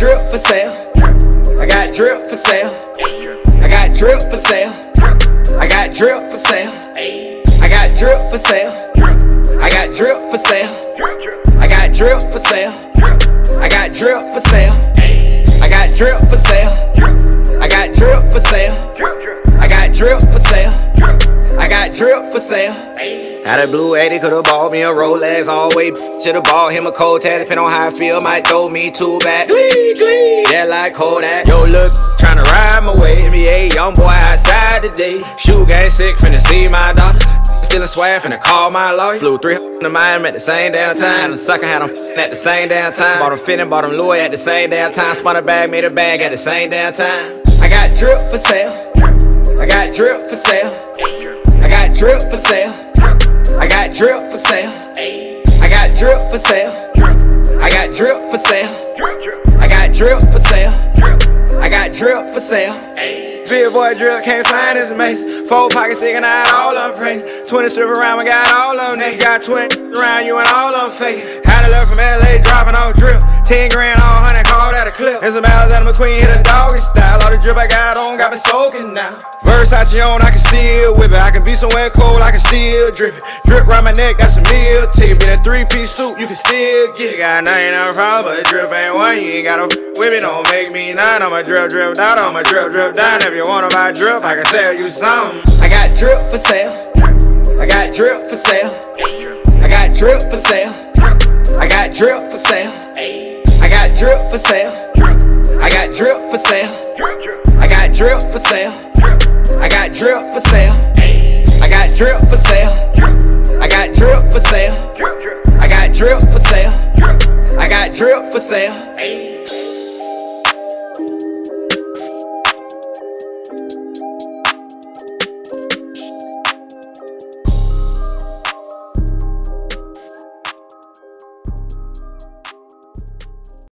drip for sale. I got drip for sale. I got drip for sale. I got drip for sale. I got drip for sale. I got drip for sale. I got drip for sale. I got drip for sale. I got drip for sale. I got drip for sale. I got drip for sale. I got drip for sale. Had a blue 80, could've bought me a Rolex. Always should've bought him a cold tag. Depending on how I feel, might throw me two back. Yeah, like Kodak. Yo, look, tryna ride my way. NBA young boy outside today. Shoe game sick, finna see my daughter. Stealing swag, finna call my lawyer. Flew 300 to Miami at the same damn time. The sucker had them at the same damn time. Bought him fitting, bought him Louis at the same damn time. Spun a bag, made a bag at the same damn time. I got drip for sale. I got drip for sale. I got drip for sale. I got drip for sale. I got drip for sale. I got drip for sale. I got drip for sale. I got drip for sale. Big boy drip, can't find his mace. 4 pockets sticking out, all of them pregnant. 20 strip around, I got all of them naked. Got 20 around you and all of them fake. Had a left from LA, dropping on drip. 10 grand on 100, call that a clip. And some Alexander McQueen hit a doggy style. All the drip I got on got me soaking now. Versace on, I can still whip it. I can be somewhere cold, I can still drip it. Drip round my neck, got some meal ticket. Been a 3-piece suit, you can still get it. Got nothing on problem, but drip ain't one. You ain't gotta whip it, don't make me none. I'ma drip down, I'ma drip down. If you wanna buy drip, I can sell you something. I got drip for sale. I got drip for sale. I got drip for sale. I got drip for sale. I got drip for sale. I got drip for sale. I got drip for sale. I got drip for sale. I got drip for sale. I got drip for sale. I got drip for sale. I got drip for sale.